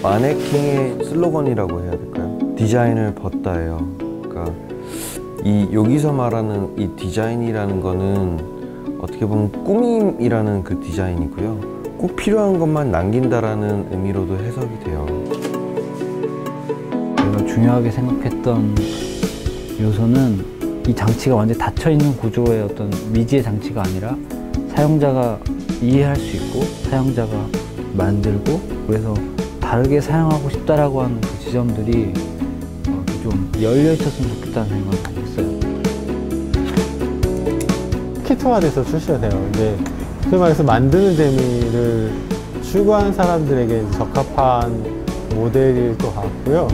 마네킹의 슬로건이라고 해야 될까요? 디자인을 벗다예요. 그러니까 여기서 말하는 이 디자인이라는 거는 어떻게 보면 꾸밈이라는 그 디자인이고요. 꼭 필요한 것만 남긴다라는 의미로도 해석이 돼요. 제가 중요하게 생각했던 요소는 이 장치가 완전히 닫혀있는 구조의 어떤 미지의 장치가 아니라 사용자가 이해할 수 있고 사용자가 만들고 그래서 다르게 사용하고 싶다라고 하는 그 지점들이 좀 열려 있었으면 좋겠다는 생각을 많이 했어요. 키트화돼서 출시가 돼요. 이제 그 말해서 만드는 재미를 추구하는 사람들에게 적합한 모델일 것 같고요.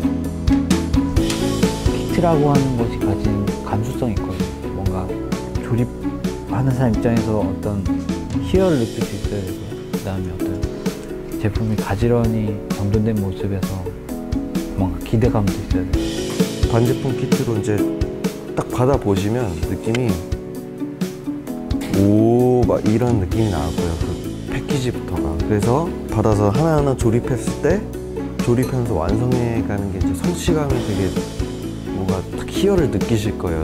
키트라고 하는 것이 가진 감수성이 있거든요. 뭔가 조립하는 사람 입장에서 어떤 희열을 느낄 수 있어야 되고요. 그 다음에 어떤 제품이 가지런히 정돈된 모습에서 뭔가 기대감도 있어야 돼요. 반제품 키트로 이제 딱 받아보시면 느낌이 오, 막 이런 느낌이 나고요. 그 패키지부터가. 그래서 받아서 하나하나 조립했을 때 조립하면서 완성해가는 게 이제 성취감이 되게 뭔가 딱 희열을 느끼실 거예요.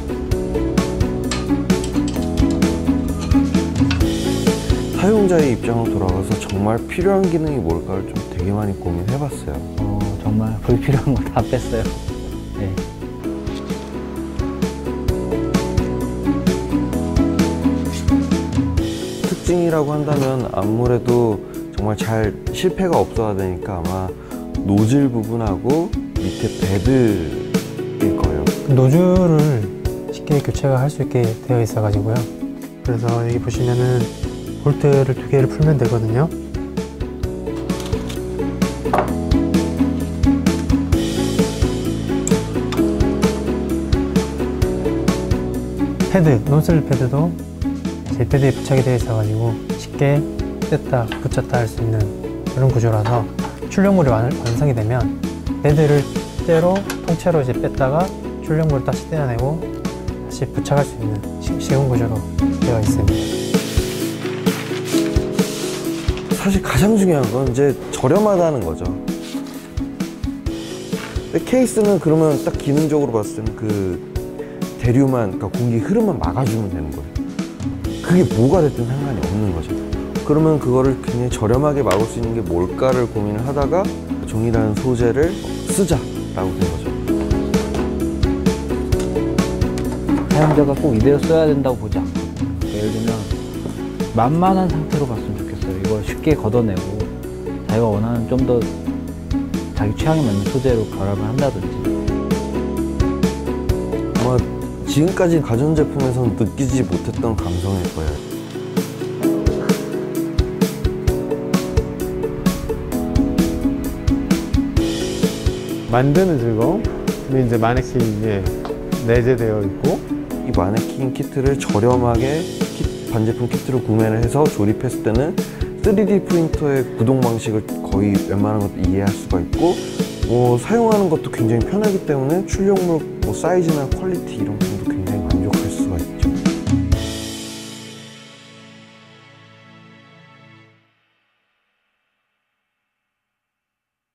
사용자의 입장으로 돌아가서 정말 필요한 기능이 뭘까를 좀 되게 많이 고민해봤어요. 정말 불필요한 거 다 뺐어요. 네. 특징이라고 한다면 아무래도 정말 잘 실패가 없어야 되니까 아마 노즐 부분하고 밑에 베드일 거예요. 노즐을 쉽게 교체가 할 수 있게 되어 있어 가지고요. 그래서 여기 보시면은 볼트를 2개를 풀면 되거든요. 패드, 노즐 패드도 제 패드에 부착이 되어 있어 가지고 쉽게 뗐다 붙였다 할 수 있는 그런 구조라서 출력물이 완성이 되면 패드를 때로 통째로 이제 뺐다가 출력물을 다시 떼어내고 다시 부착할 수 있는 쉬운 구조로 되어 있습니다. 사실 가장 중요한 건 이제 저렴하다는 거죠. 근데 케이스는 그러면 딱 기능적으로 봤을 때는 그 대류만, 그러니까 공기 흐름만 막아주면 되는 거예요. 그게 뭐가 됐든 상관이 없는 거죠. 그러면 그거를 굉장히 저렴하게 막을 수 있는 게 뭘까를 고민을 하다가 종이라는 소재를 쓰자라고 된 거죠. 사용자가 꼭 이대로 써야 된다고 보지 않거든요. 예를 들면 만만한 상태로 봤으면 좋겠어요. 이걸 쉽게 걷어내고 자기가 원하는 좀 더 자기 취향에 맞는 소재로 결합을 한다든지. 아마 지금까지 가전제품에서는 느끼지 못했던 감성일 거예요. 만드는 즐거움이 이제 마네킹에 내재되어 있고, 이 마네킹 키트를 저렴하게 반제품 키트를 구매를 해서 조립했을 때는 3D 프린터의 구동 방식을 거의 웬만한 것도 이해할 수가 있고 사용하는 것도 굉장히 편하기 때문에 출력물 사이즈나 퀄리티 이런 거